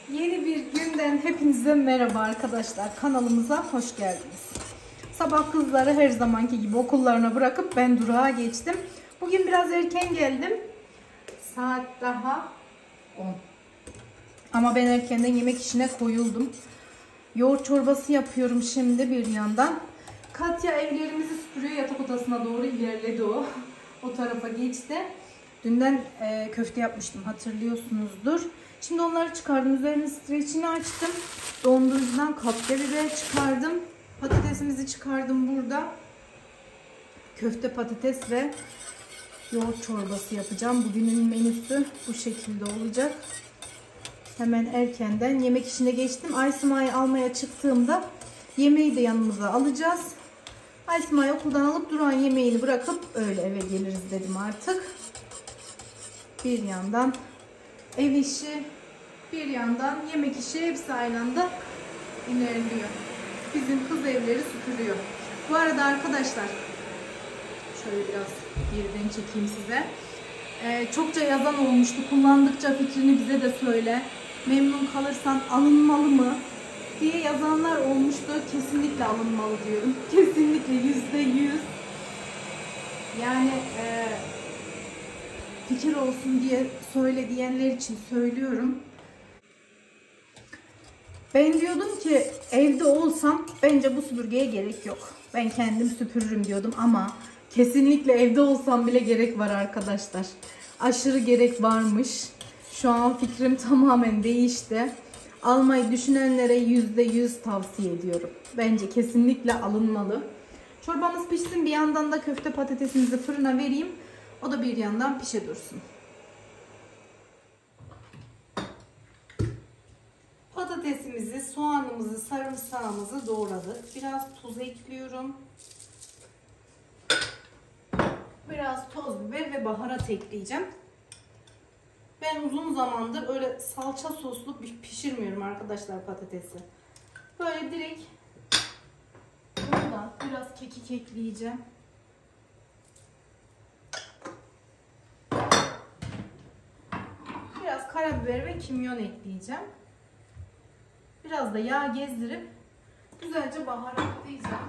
Yeni bir günden hepinize merhaba arkadaşlar. Kanalımıza hoş geldiniz. Sabah kızları her zamanki gibi okullarına bırakıp ben durağa geçtim. Bugün biraz erken geldim. Saat daha 10. Ama ben erkenden yemek işine koyuldum. Yoğurt çorbası yapıyorum şimdi bir yandan. Katya evlerimizi süpürüyor. Yatak odasına doğru ilerledi o. O tarafa geçti. Dünden köfte yapmıştım, hatırlıyorsunuzdur. Şimdi onları çıkardım. Üzerinin streçini açtım. Dondurucudan kapya biber çıkardım. Patatesimizi çıkardım burada. Köfte, patates ve yoğurt çorbası yapacağım. Bugünün menüsü bu şekilde olacak. Hemen erkenden yemek işine geçtim. Aysima'yı almaya çıktığımda yemeği de yanımıza alacağız. Aysima'yı okuldan alıp Duran yemeğini bırakıp öyle eve geliriz dedim artık. Bir yandan ev işi, bir yandan yemek işi, hepsi aynı anda ilerliyor. Bizim kız evleri süpürüyor. Bu arada arkadaşlar, şöyle biraz geriden çekeyim size. Çokça yazan olmuştu. Kullandıkça fikrini bize de söyle. Memnun kalırsan alınmalı mı diye yazanlar olmuştu. Kesinlikle alınmalı diyorum. Kesinlikle %100. Yani fikir olsun diye söyle diyenler için söylüyorum. Ben diyordum ki evde olsam bence bu süpürgeye gerek yok. Ben kendim süpürürüm diyordum ama kesinlikle evde olsam bile gerek var arkadaşlar. Aşırı gerek varmış. Şu an fikrim tamamen değişti. Almayı düşünenlere %100 tavsiye ediyorum. Bence kesinlikle alınmalı. Çorbamız pişsin, bir yandan da köfte patatesimizi fırına vereyim. O da bir yandan pişe dursun. Patatesimizi, soğanımızı, sarımsağımızı doğradık. Biraz tuz ekliyorum. Biraz toz biber ve baharat ekleyeceğim. Ben uzun zamandır öyle salça soslu pişirmiyorum arkadaşlar patatesi. Böyle direkt bundan biraz kekik ekleyeceğim. Biraz karabiber ve kimyon ekleyeceğim. Biraz da yağ gezdirip güzelce baharatlayacağım.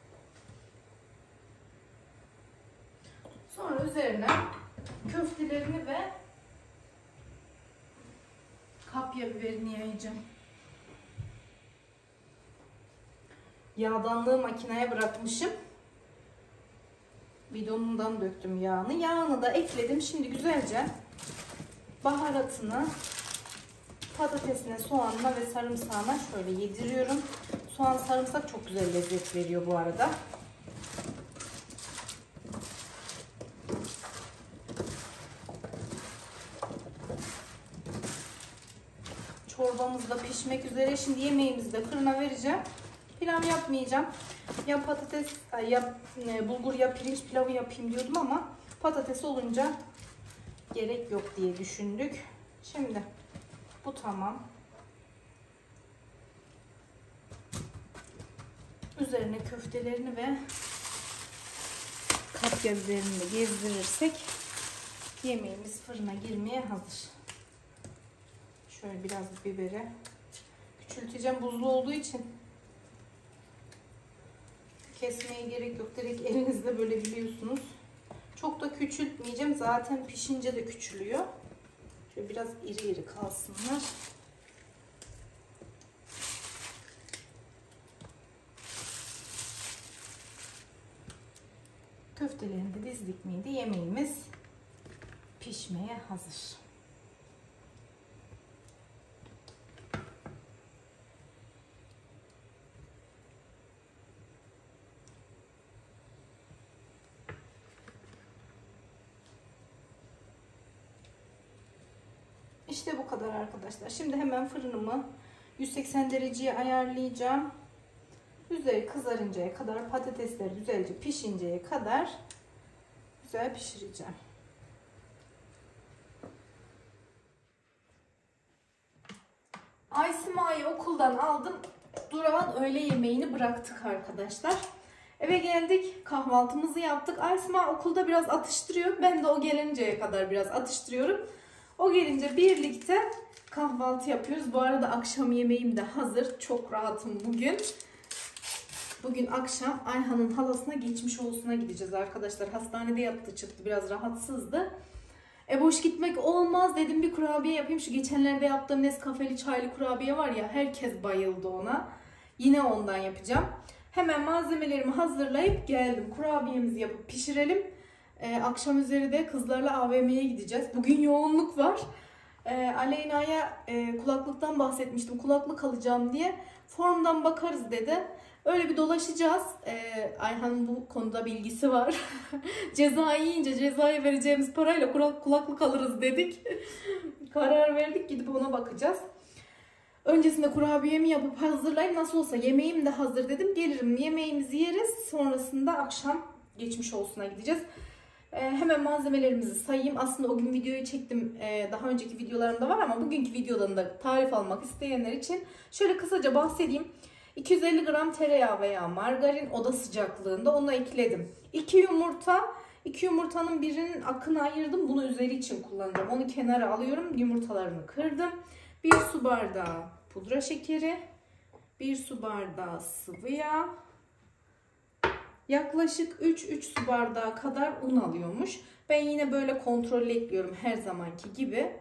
Sonra üzerine köftelerini ve kapya biberini yayacağım. Yağdanlığı makineye bırakmışım. Bidonundan döktüm yağını. Yağını da ekledim. Şimdi güzelce baharatını patatesine, soğanına ve sarımsağına şöyle yediriyorum. Soğan, sarımsak çok güzel lezzet veriyor bu arada. Çorbamız da pişmek üzere. Şimdi yemeğimizi de fırına vereceğim. Pilav yapmayacağım. Ya patates, ya bulgur ya pirinç pilavı yapayım diyordum ama patates olunca gerek yok diye düşündük. Şimdi bu tamam. Üzerine köftelerini ve kapya biberini de gezdirirsek yemeğimiz fırına girmeye hazır. Şöyle biraz biberi küçülteceğim, buzlu olduğu için kesmeye gerek yok. Direkt elinizle bölebiliyorsunuz. Çok da küçültmeyeceğim. Zaten pişince de küçülüyor. Şöyle biraz iri iri kalsınlar. Köftelerini de dizdik miydi yemeğimiz pişmeye hazır. İşte bu kadar arkadaşlar. Şimdi hemen fırınımı 180 dereceye ayarlayacağım. Üzeri kızarıncaya kadar, patatesler güzelce pişinceye kadar güzel pişireceğim. Aysima'yı okuldan aldım. Duran öğle yemeğini bıraktık arkadaşlar. Eve geldik, kahvaltımızı yaptık. Aysima okulda biraz atıştırıyor. Ben de o gelinceye kadar biraz atıştırıyorum. O gelince birlikte kahvaltı yapıyoruz. Bu arada akşam yemeğim de hazır. Çok rahatım bugün. Bugün akşam Ayhan'ın halasına geçmiş olsuna gideceğiz arkadaşlar. Hastanede yattı çıktı. Biraz rahatsızdı. Boş gitmek olmaz dedim, bir kurabiye yapayım. Şu geçenlerde yaptığım Nescafeli çaylı kurabiye var ya, herkes bayıldı ona. Yine ondan yapacağım. Hemen malzemelerimi hazırlayıp geldim. Kurabiyemizi yapıp pişirelim. Akşam üzeri de kızlarla AVM'ye gideceğiz. Bugün yoğunluk var. Aleyna'ya kulaklıktan bahsetmiştim. Kulaklık alacağım diye. Formdan bakarız dedi. Öyle bir dolaşacağız. Ayhan'ın bu konuda bilgisi var. Ceza yiyince cezaya vereceğimiz parayla kulaklık alırız dedik. Karar verdik, gidip ona bakacağız. Öncesinde kurabiyemi yapıp hazırlayayım. Nasıl olsa yemeğim de hazır dedim. Gelirim, yemeğimizi yeriz. Sonrasında akşam geçmiş olsuna gideceğiz. Hemen malzemelerimizi sayayım. Aslında o gün videoyu çektim. Daha önceki videolarımda var ama bugünkü videodan da tarif almak isteyenler için şöyle kısaca bahsedeyim. 250 gram tereyağı veya margarin oda sıcaklığında, onu ekledim. 2 yumurta. 2 yumurtanın birinin akını ayırdım. Bunu üzeri için kullanacağım. Onu kenara alıyorum. Yumurtalarını kırdım. 1 su bardağı pudra şekeri. 1 su bardağı sıvı yağ. Yaklaşık 3 su bardağı kadar un alıyormuş. Ben yine böyle kontrollü ekliyorum her zamanki gibi.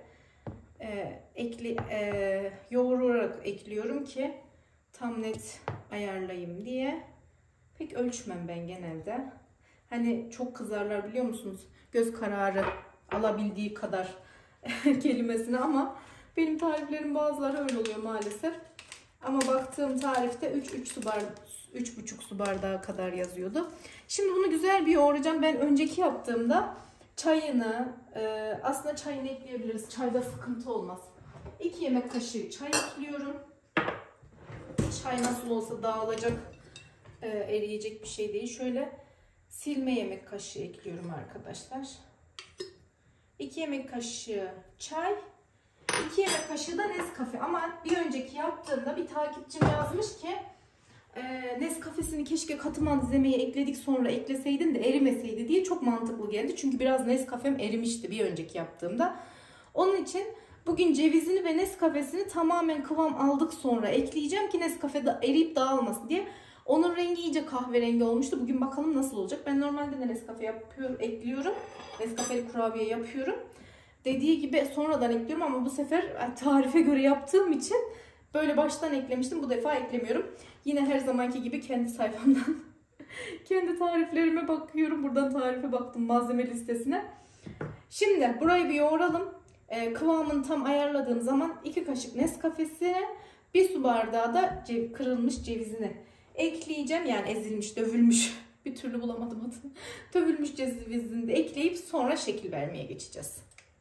Yoğurarak ekliyorum ki tam net ayarlayayım diye. Pek ölçmem ben genelde. Hani çok kızarlar biliyor musunuz? Göz kararı alabildiği kadar kelimesine, ama benim tariflerim bazıları öyle oluyor maalesef. Ama baktığım tarifte 3,5 su bardağı kadar yazıyordu. Şimdi bunu güzel bir yoğuracağım. Ben önceki yaptığımda çayını, aslında çayını ekleyebiliriz. Çayda sıkıntı olmaz. 2 yemek kaşığı çay ekliyorum. Çay nasıl olsa dağılacak, eriyecek bir şey değil. Şöyle silme yemek kaşığı ekliyorum arkadaşlar. 2 yemek kaşığı çay. 2 yemek kaşığı da Nescafe. Ama bir önceki yaptığımda bir takipçim yazmış ki Nescafe'sini keşke katı malzemeye ekledik sonra ekleseydin de erimeseydi diye. Çok mantıklı geldi. Çünkü biraz Nescafe'm erimişti bir önceki yaptığımda. Onun için bugün cevizini ve Nescafe'sini tamamen kıvam aldık sonra ekleyeceğim ki Nescafe eriyip dağılmasın diye. Onun rengi iyice kahverengi olmuştu. Bugün bakalım nasıl olacak. Ben normalde de Nescafe yapıyorum, ekliyorum. Nescafe'li kurabiye yapıyorum. Dediği gibi sonradan ekliyorum ama bu sefer tarife göre yaptığım için böyle baştan eklemiştim. Bu defa eklemiyorum. Yine her zamanki gibi kendi sayfamdan kendi tariflerime bakıyorum. Buradan tarife baktım, malzeme listesine. Şimdi burayı bir yoğuralım. Kıvamını tam ayarladığım zaman 2 kaşık Nescafe'sine 1 su bardağı da kırılmış cevizini ekleyeceğim. Yani ezilmiş, dövülmüş. Bir türlü bulamadım adını. Dövülmüş cevizini de ekleyip sonra şekil vermeye geçeceğiz.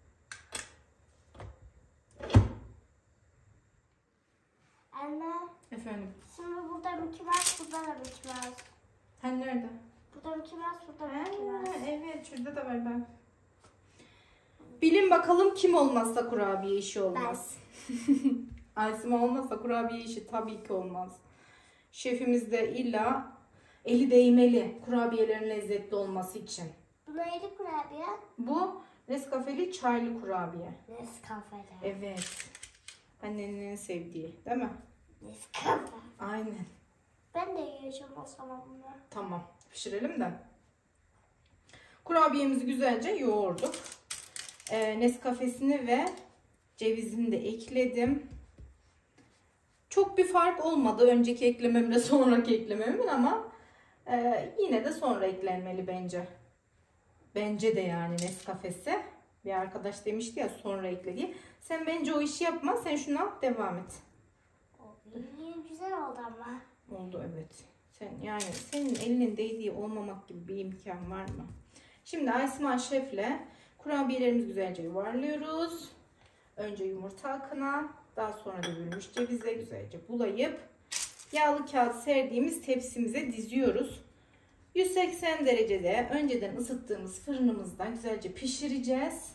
Anne. Efendim. Şimdi burada Mickey Mouse, burada da Mickey Mouse. Sen nerede? Burada Mickey Mouse, burada Mickey Mouse. Evet, şurada da var ben. Bilin bakalım kim olmazsa kurabiye işi olmaz. Aysima olmazsa kurabiye işi tabii ki olmaz. Şefimiz de illa eli değmeli kurabiyelerin lezzetli olması için. Bu neydi kurabiye? Bu Nescafeli çaylı kurabiye. Nescafe'de. Evet. Annenin en sevdiği, değil mi? Nescafe. Aynen. Ben de yiyeceğim o zaman bunu. Tamam. Pişirelim de. Kurabiyemizi güzelce yoğurduk. Nescafe'sini ve cevizini de ekledim. Çok bir fark olmadı önceki eklememle sonraki eklememin, ama yine de sonra eklenmeli bence. Bence de yani Nescafe'si. Bir arkadaş demişti ya sonra ekle diye. Sen bence o işi yapma. Sen şunu al, devam et. İyi, güzel oldu ama. Oldu evet. Yani senin elinin değdiği olmamak gibi bir imkan var mı? Şimdi Aysima Şef'le kurabiyelerimizi güzelce yuvarlıyoruz. Önce yumurta akına, daha sonra dövülmüş cevize güzelce bulayıp yağlı kağıt serdiğimiz tepsimize diziyoruz. 180 derecede önceden ısıttığımız fırınımızda güzelce pişireceğiz.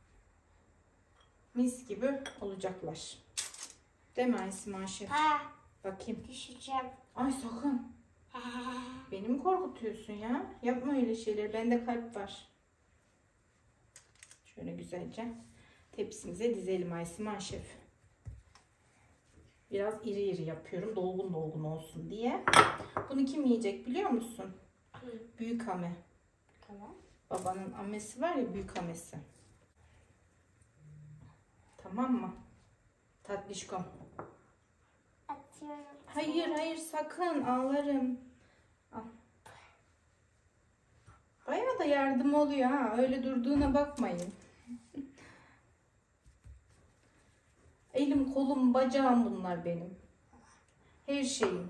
Mis gibi olacaklar. Değil mi Aysima Şef? Ha, Bakayım. düşeceğim. Ay sakın. Beni mi korkutuyorsun ya? Yapma öyle şeyler. Bende kalp var. Şöyle güzelce tepsimize dizelim Aysima Şef. Biraz iri iri yapıyorum. Dolgun dolgun olsun diye. Bunu kim yiyecek biliyor musun? Büyük ame. Tamam. Babanın amesi var ya, büyük amesi. Tamam mı? Tatlışkom. Atıyorum. Hayır sakın, ağlarım. Al. Bayağı da yardım oluyor ha. Öyle durduğuna bakmayın. Elim, kolum, bacağım bunlar benim. Her şeyim.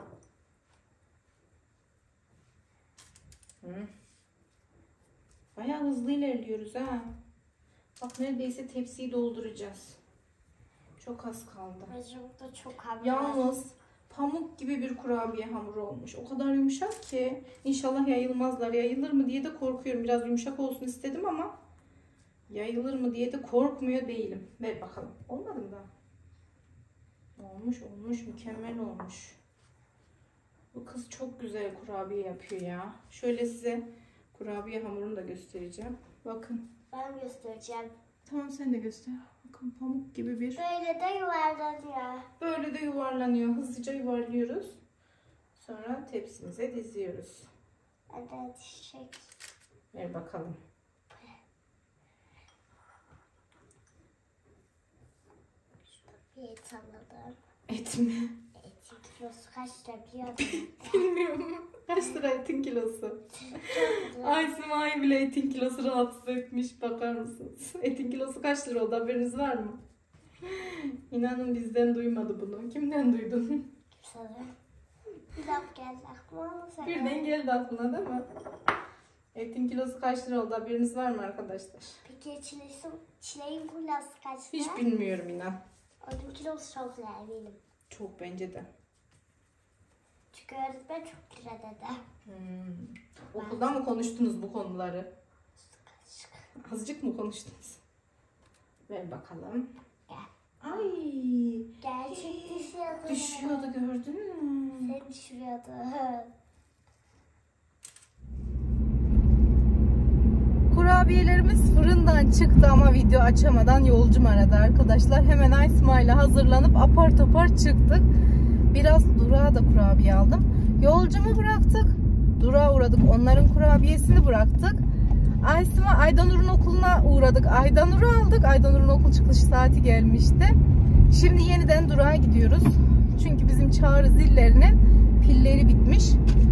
Bayağı hızlı ilerliyoruz ha. Bak neredeyse tepsiyi dolduracağız. Çok az kaldı. Burada çok hamur. Yalnız pamuk gibi bir kurabiye hamuru olmuş. O kadar yumuşak ki inşallah yayılmazlar. Yayılır mı diye de korkuyorum. Biraz yumuşak olsun istedim ama yayılır mı diye de korkmuyor değilim. Ver bakalım. Olmadı mı daha? Olmuş, mükemmel olmuş. Bu kız çok güzel kurabiye yapıyor ya. Şöyle size kurabiye hamurunu da göstereceğim. Bakın. Ben göstereceğim. Tamam, sen de göster. Bakın pamuk gibi bir. Böyle de yuvarlanıyor. Böyle de yuvarlanıyor. Hızlıca yuvarlıyoruz. Sonra tepsimize diziyoruz. Evet, şey. Ver bakalım. Bir et anladım. Et mi? Etin kilosu kaç lira biliyor musun? Bilmiyorum. Kaç lira etin kilosu? Aysima'yı bile etin kilosu rahatsız etmiş. Bakar mısınız? Etin kilosu kaç lira oldu? Haberiniz var mı? İnanın bizden duymadı bunu. Kimden duydun? Sana. Bir laf geldi aklıma. Birden geldi aklına değil mi? Etin kilosu kaç lira oldu? Haberiniz var mı arkadaşlar? Peki çileğin kilosu kaç lira? Hiç bilmiyorum inan. Onun kilosu çok lira eminim. Çok bence de. Çünkü öğretmen çok lira dedi. Okulda mı konuştunuz bu konuları? Azıcık mı konuştunuz? Ver bakalım. Gel. Ay. Gerçek düşüyordu. Düşüyordu, gördün mü? Sen düşürüyordu. Kurabiyelerimiz fırından çıktı ama video açamadan yolcum aradı arkadaşlar. Hemen Aysima ile hazırlanıp apar topar çıktık. Biraz Durağa da kurabiye aldım. Yolcumu bıraktık. Durağa uğradık. Onların kurabiyesini bıraktık. Aysima Aydanur'un okuluna uğradık. Aydanur'u aldık. Aydanur'un okul çıkış saati gelmişti. Şimdi yeniden Durağa gidiyoruz. Çünkü bizim çağrı zillerinin pilleri bitmiş.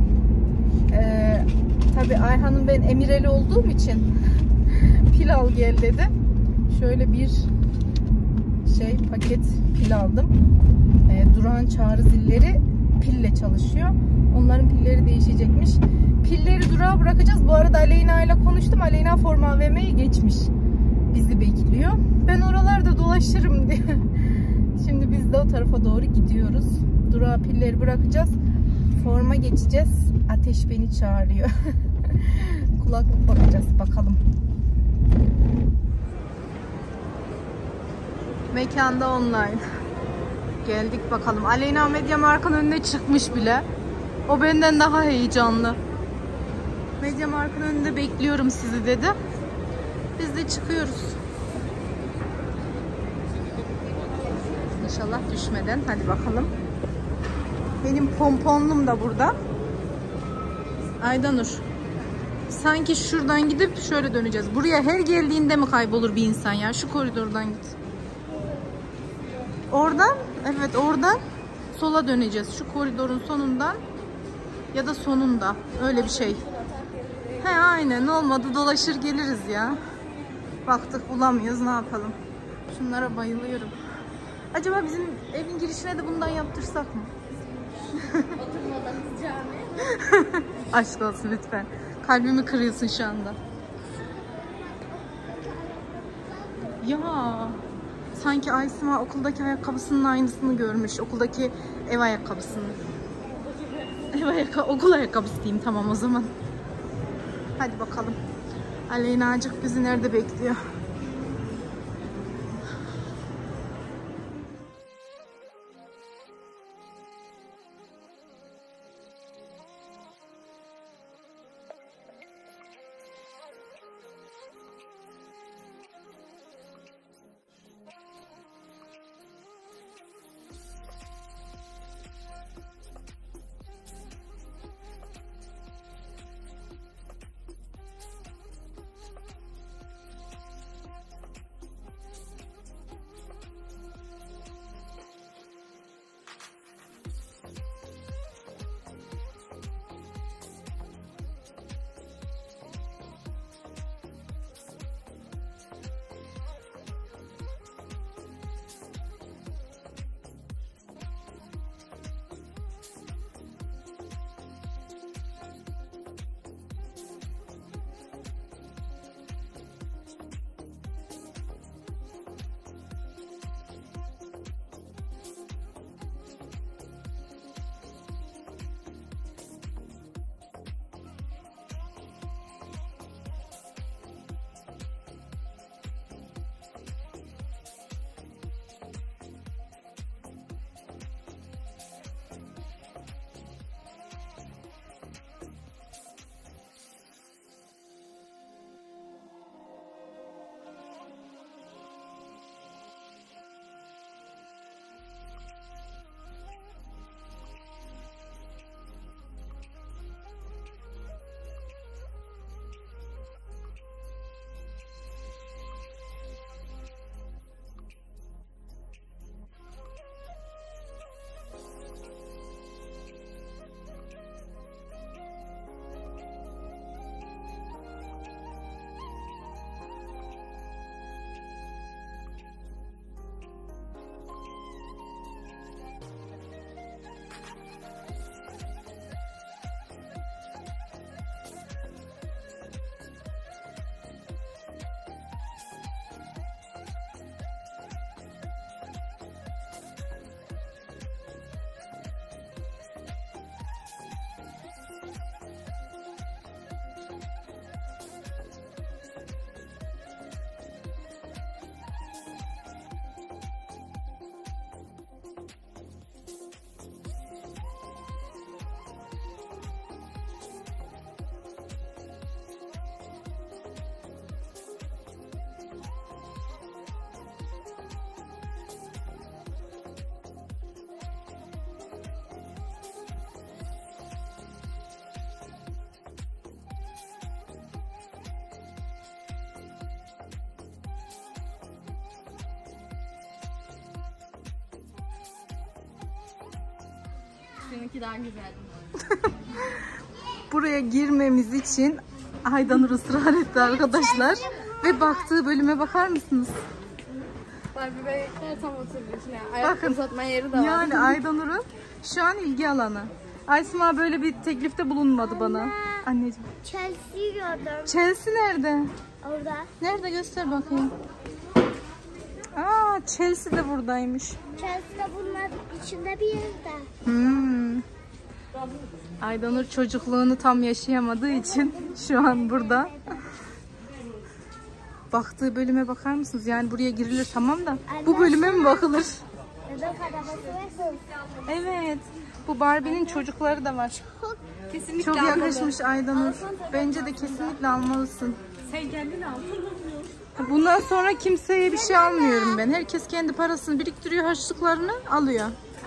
Tabii Ayhan'ın, ben Emireli olduğum için pil al gel dedi. Şöyle bir paket pil aldım. Durağan çağrı zilleri pille çalışıyor. Onların pilleri değişecekmiş. Pilleri durağa bırakacağız. Bu arada Aleyna ile konuştum. Aleyna forma AVM'ye geçmiş. Bizi bekliyor. Ben oralarda dolaşırım diye. Şimdi biz de o tarafa doğru gidiyoruz. Durağa pilleri bırakacağız. Forma geçeceğiz. Ateş beni çağırıyor. Kulaklık bakacağız. Bakalım. Mekanda online. Geldik bakalım. Aleyna Mediamarkt'ın önüne çıkmış bile. O benden daha heyecanlı. Mediamarkt'ın önünde bekliyorum sizi dedi. Biz de çıkıyoruz. İnşallah düşmeden. Hadi bakalım. Benim pomponlum da burada. Aydanur. Sanki şuradan gidip şöyle döneceğiz. Buraya her geldiğinde mi kaybolur bir insan ya? Şu koridordan git. Oradan, evet oradan sola döneceğiz. Şu koridorun sonundan ya da sonunda. Öyle bir şey. He aynen, olmadı dolaşır geliriz ya. Baktık bulamıyoruz, ne yapalım. Şunlara bayılıyorum. Acaba bizim evin girişine de bundan yaptırsak mı? Oturmadan cami. Aşk olsun lütfen. Kalbimi kırıyorsun şu anda. Ya sanki Aysima okuldaki ayakkabısının aynısını görmüş. Okuldaki ev ayakkabısını. Okul ayakkabısı diyeyim tamam o zaman. Hadi bakalım. Aleyna'cık bizi nerede bekliyor? Seninki daha güzeldi. Buraya girmemiz için Aydanur ısrar etti arkadaşlar. Ve baktığı bölüme bakar mısınız? Barbie bebekler tam oturuyor. Ayak Bakın, uzatma yeri de var. yani Aydanur'un şu an ilgi alanı. Aysma böyle bir teklifte bulunmadı bana. Anneciğim. Chelsea'yi gördüm. Chelsea nerede? Orada. Nerede, göster bakayım. Aa, Chelsea de buradaymış. Chelsea de bunlar içinde bir yerde. Aydanur çocukluğunu tam yaşayamadığı için şu an burada. Baktığı bölüme bakar mısınız? Yani buraya girilir tamam da bu bölüme mi bakılır? Bebek arabası ve Evet. Bu Barbie'nin çocukları da var. kesinlikle Çok yakışmış Aydanur. Bence de kesinlikle almalısın. Sen kendin al. Bundan sonra kimseye bir şey almıyorum ben. Herkes kendi parasını biriktiriyor, harçlıklarını alıyor.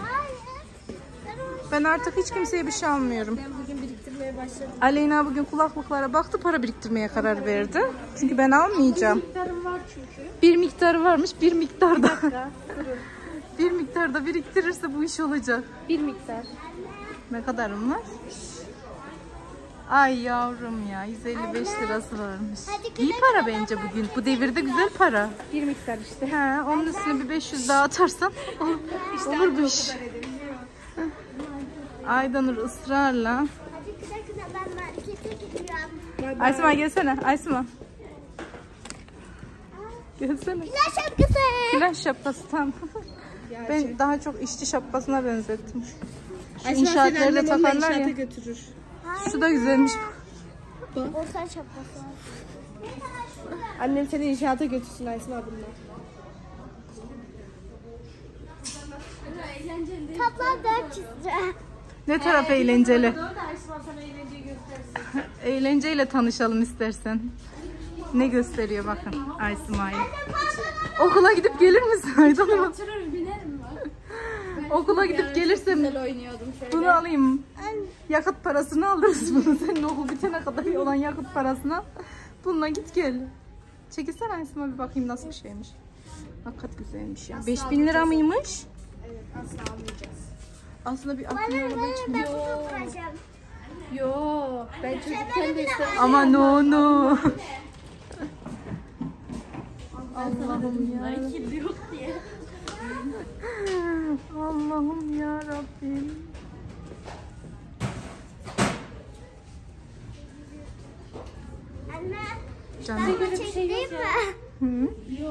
Ben artık hiç kimseye bir şey almıyorum. Ben bugün biriktirmeye başladım. Aleyna bugün kulaklıklara baktı, para biriktirmeye karar verdi. Çünkü ben almayacağım. Miktarım var çünkü. Bir miktarı varmış, bir miktarda. Bir miktarda biriktirirse bu iş olacak. Bir miktar. Ne kadarım var? Ay yavrum ya, 155 lirası varmış. İyi para bence bugün. Bu devirde güzel para. Bir miktar işte. He, onun üstüne bir 500 daha atarsam olur bu iş. Aydanur ısrarla. Hadi kıza ben markete gidiyorum. Aysima gelsene, Aysima. Gelsene. Flash şapkası. Flash şapkası tam. Ben daha çok işçi şapkasına benzettim. Şu Aysima inşaatlarda takarlar ya. götürür. Şu da güzelmiş. Borsa şapkası. Annem seni inşaata götürsün Aysma bununla. Toplam 400 lira. Ne taraf eğlenceli? Eğlenceyle tanışalım istersen. Ne gösteriyor bakın Aysima'yı. Okula gidip gelir misin Aydanur? Oturur binerim ben. Okula gidip gelirsem Güzel oynuyordum şöyle. bunu alayım. Yakıt parasını alırız bunu. Senin okul bitene kadar olan yakıt parasını al. Bununla git gel. Çekilsene Aysima bir bakayım nasıl bir şeymiş. Hakikaten güzelmiş ya. 5000 lira mıymış? Evet, asla almayacağız. Aslında bir akıllı araba için. Ben bunu tutacağım. Yo, ben çocukken de istedim. Ama no. Allah'ım ya. Yok diye. Allah'ım ya Rabbim. Anne. Canım. Ben bunu çekeyim mi?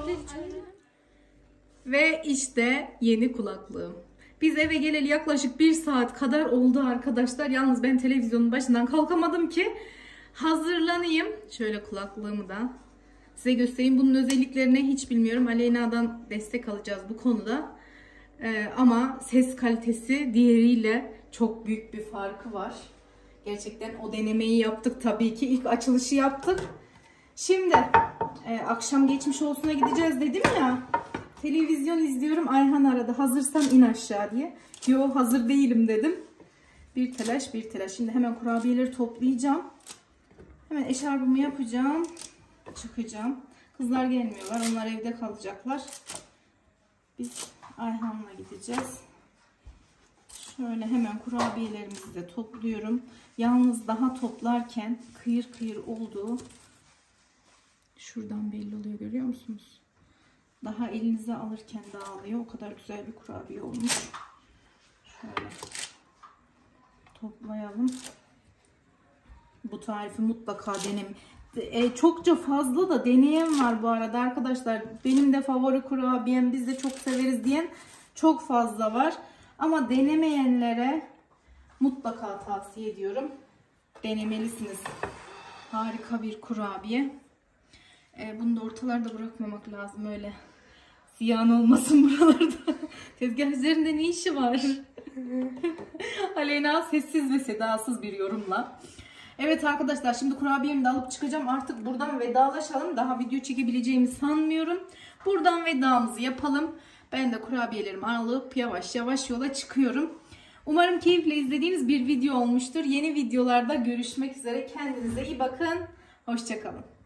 Ve işte yeni kulaklığım. Biz eve geleli yaklaşık 1 saat kadar oldu arkadaşlar. Yalnız ben televizyonun başından kalkamadım ki hazırlanayım. Şöyle kulaklığımı da size göstereyim. Bunun özelliklerini hiç bilmiyorum. Aleyna'dan destek alacağız bu konuda. Ama ses kalitesi diğeriyle çok büyük bir farkı var. Gerçekten o denemeyi yaptık tabii ki. İlk açılışı yaptık. Şimdi akşam geçmiş olsuna gideceğiz dedim ya. Televizyon izliyorum. Ayhan aradı. Hazırsan in aşağı diye. Yo hazır değilim dedim. Bir telaş bir telaş. Şimdi hemen kurabiyeleri toplayacağım. Hemen eşarbımı yapacağım. Çıkacağım. Kızlar gelmiyorlar. Onlar evde kalacaklar. Biz Ayhan'la gideceğiz. Şöyle hemen kurabiyelerimizi de topluyorum. Yalnız daha toplarken kıyır kıyır olduğu şuradan belli oluyor, görüyor musunuz? Daha elinize alırken dağılıyor. O kadar güzel bir kurabiye olmuş. Şöyle toplayalım. Bu tarifi mutlaka deneyin. Çokça fazla da deneyen var bu arada arkadaşlar. Benim de favori kurabiyem, biz de çok severiz diyen çok fazla var. Ama denemeyenlere mutlaka tavsiye ediyorum. Denemelisiniz. Harika bir kurabiye. Bunu da ortalarda bırakmamak lazım öyle. Ziyan olmasın buralarda. Tezgah üzerinde ne işi var? Aleyna sessiz ve sedasız bir yorumla. Evet arkadaşlar, şimdi kurabiyemi de alıp çıkacağım. Artık buradan vedalaşalım. Daha video çekebileceğimi sanmıyorum. Buradan vedamızı yapalım. Ben de kurabiyelerimi alıp yavaş yavaş yola çıkıyorum. Umarım keyifle izlediğiniz bir video olmuştur. Yeni videolarda görüşmek üzere. Kendinize iyi bakın. Hoşça kalın.